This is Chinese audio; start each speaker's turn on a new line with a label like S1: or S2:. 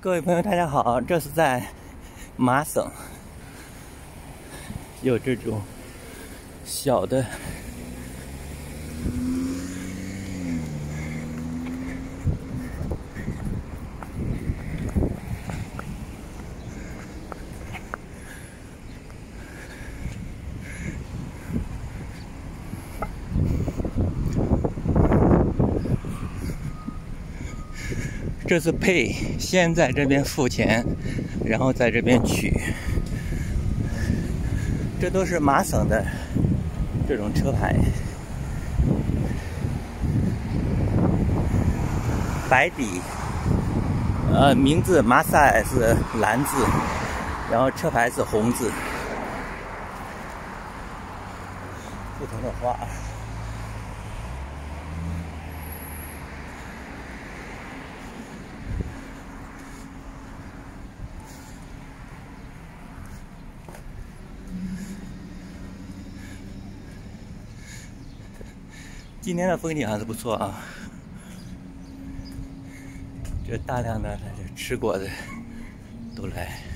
S1: 各位朋友，大家好！这是在麻省，有这种小的这是 pay， 先在这边付钱，然后在这边取。这都是麻省的这种车牌，白底，名字马赛是蓝字，然后车牌是红字，不同的花。今天的风景还是不错啊，这大量的吃果的都来。